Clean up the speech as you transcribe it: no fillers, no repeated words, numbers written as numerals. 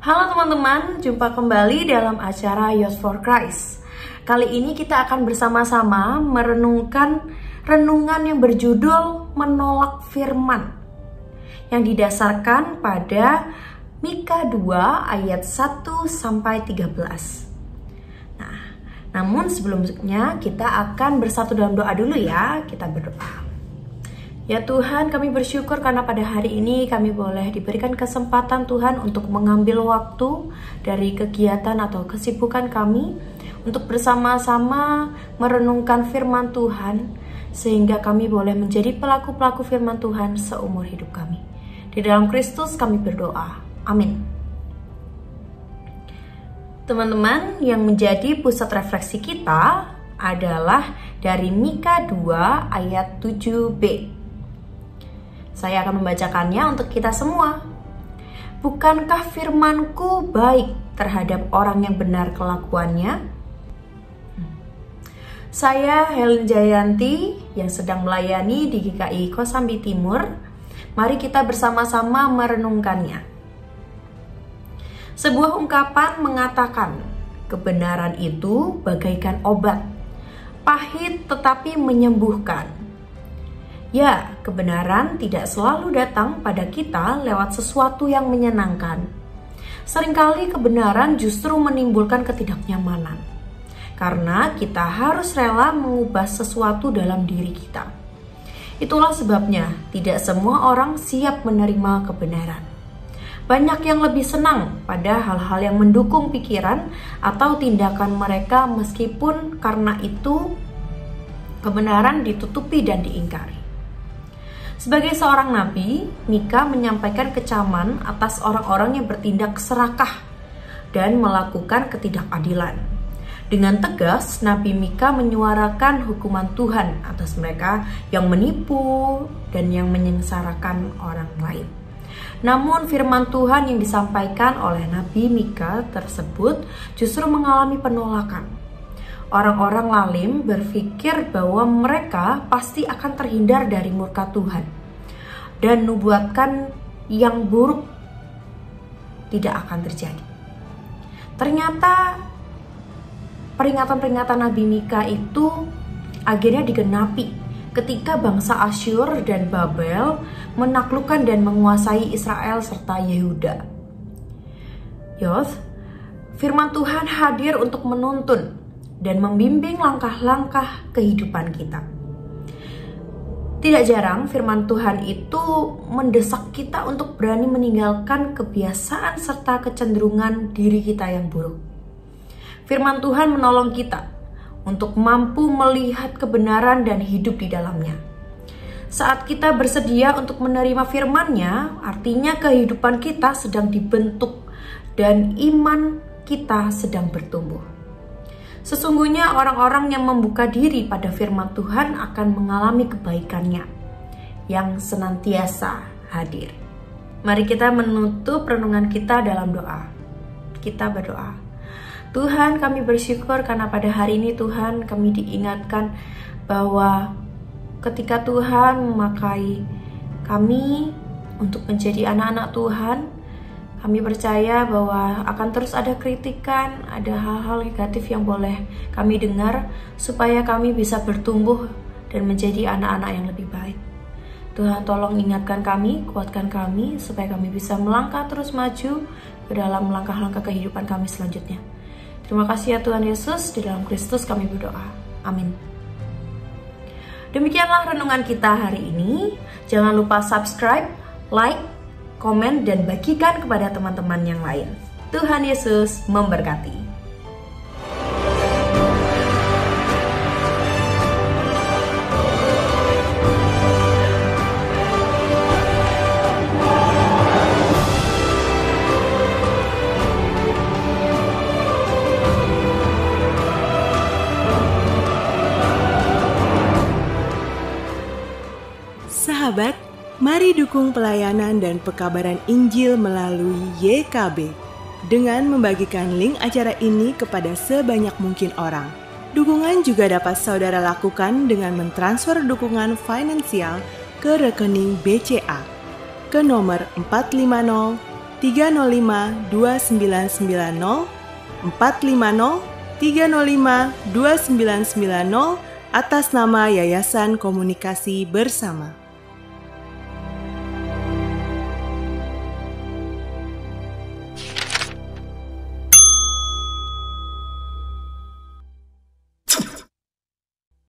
Halo teman-teman, jumpa kembali dalam acara Youth for Christ. Kali ini kita akan bersama-sama merenungkan renungan yang berjudul Menolak Firman, yang didasarkan pada Mika 2 ayat 1-13. Namun sebelumnya kita akan bersatu dalam doa dulu ya. Kita berdoa. Ya Tuhan, kami bersyukur karena pada hari ini kami boleh diberikan kesempatan Tuhan untuk mengambil waktu dari kegiatan atau kesibukan kami untuk bersama-sama merenungkan firman Tuhan, sehingga kami boleh menjadi pelaku-pelaku firman Tuhan seumur hidup kami. Di dalam Kristus kami berdoa. Amin. Teman-teman, yang menjadi pusat refleksi kita adalah dari Mika 2 ayat 7b. Saya akan membacakannya untuk kita semua. Bukankah firmanku baik terhadap orang yang benar kelakuannya? Saya Helen Jayanti yang sedang melayani di GKI Kosambi Timur. Mari kita bersama-sama merenungkannya. Sebuah ungkapan mengatakan, kebenaran itu bagaikan obat, pahit tetapi menyembuhkan. Ya, kebenaran tidak selalu datang pada kita lewat sesuatu yang menyenangkan. Seringkali kebenaran justru menimbulkan ketidaknyamanan, karena kita harus rela mengubah sesuatu dalam diri kita. Itulah sebabnya tidak semua orang siap menerima kebenaran. Banyak yang lebih senang pada hal-hal yang mendukung pikiran atau tindakan mereka, meskipun karena itu kebenaran ditutupi dan diingkari. Sebagai seorang nabi, Mika menyampaikan kecaman atas orang-orang yang bertindak serakah dan melakukan ketidakadilan. Dengan tegas, Nabi Mika menyuarakan hukuman Tuhan atas mereka yang menipu dan yang menyengsarakan orang lain. Namun firman Tuhan yang disampaikan oleh Nabi Mika tersebut justru mengalami penolakan. Orang-orang lalim berpikir bahwa mereka pasti akan terhindar dari murka Tuhan, dan nubuatkan yang buruk tidak akan terjadi. Ternyata peringatan-peringatan Nabi Mika itu akhirnya digenapi ketika bangsa Asyur dan Babel menaklukkan dan menguasai Israel serta Yehuda. Firman Tuhan hadir untuk menuntun dan membimbing langkah-langkah kehidupan kita. Tidak jarang firman Tuhan itu mendesak kita untuk berani meninggalkan kebiasaan serta kecenderungan diri kita yang buruk. Firman Tuhan menolong kita untuk mampu melihat kebenaran dan hidup di dalamnya. Saat kita bersedia untuk menerima firman-Nya, artinya kehidupan kita sedang dibentuk dan iman kita sedang bertumbuh. Sesungguhnya orang-orang yang membuka diri pada firman Tuhan akan mengalami kebaikan-Nya yang senantiasa hadir. Mari kita menutup renungan kita dalam doa. Kita berdoa. Tuhan, kami bersyukur karena pada hari ini Tuhan kami diingatkan bahwa ketika Tuhan memakai kami untuk menjadi anak-anak Tuhan, kami percaya bahwa akan terus ada kritikan, ada hal-hal negatif yang boleh kami dengar, supaya kami bisa bertumbuh dan menjadi anak-anak yang lebih baik. Tuhan, tolong ingatkan kami, kuatkan kami, supaya kami bisa melangkah terus maju ke dalam langkah-langkah kehidupan kami selanjutnya. Terima kasih ya Tuhan Yesus, di dalam Kristus kami berdoa. Amin. Demikianlah renungan kita hari ini. Jangan lupa subscribe, like, komen, dan bagikan kepada teman-teman yang lain. Tuhan Yesus memberkati. Sahabat, mari dukung pelayanan dan pekabaran Injil melalui YKB dengan membagikan link acara ini kepada sebanyak mungkin orang. Dukungan juga dapat saudara lakukan dengan mentransfer dukungan finansial ke rekening BCA ke nomor 450 305 2990, 450 305 2990 atas nama Yayasan Komunikasi Bersama.